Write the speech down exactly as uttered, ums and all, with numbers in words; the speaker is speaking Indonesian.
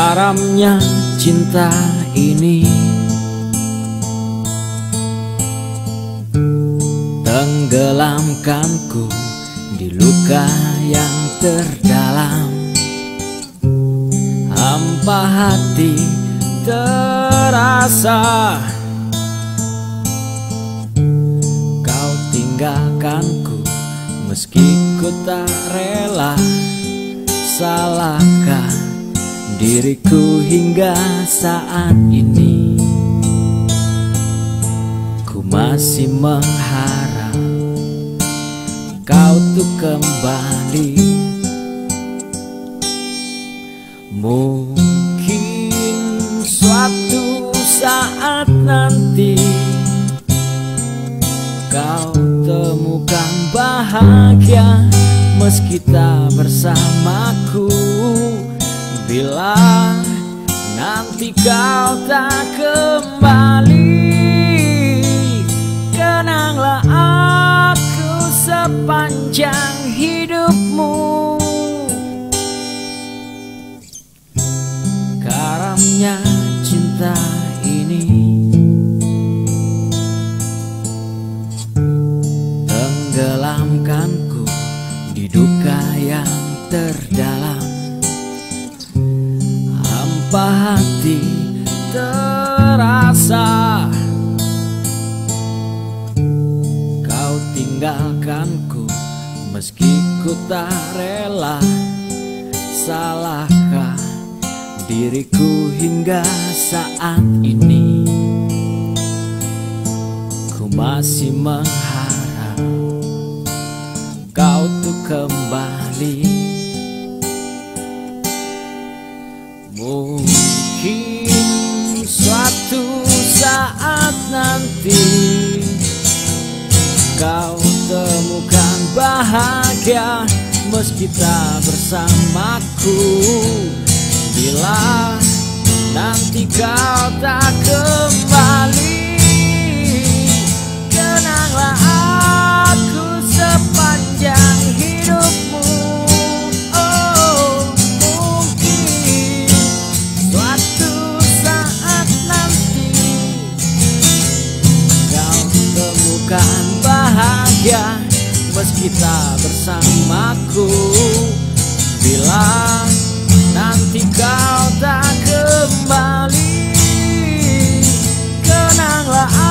Karamnya cinta ini tenggelamkanku di luka yang terdalam. Hampa hati terasa, kau tinggalkanku meski ku tak rela. Salahkah diriku hingga saat ini? Ku masih mengharap kau tuh kembali. Mungkin suatu saat nanti kau temukan bahagia meski tak bersamaku. Bila nanti kau tak kembali, kenanglah aku sepanjang hidupmu. Karamnya cinta ini tenggelamkanku di duka yang terdalam. Hampa hati terasa, kau tinggalkanku meski ku tak rela. Salahkah diriku hingga saat ini? Ku masih mengharap kau tuh kembali. Mungkin suatu saat nanti kau temukan bahagia meski tak bersamaku. Bila nanti kau tak kembali, kenanglah aku sepanjang hidupmu. Oh, mungkin suatu saat nanti kau temukan bahagia meski tak bersamaku. Bila nanti kau tak kembali, kenanglah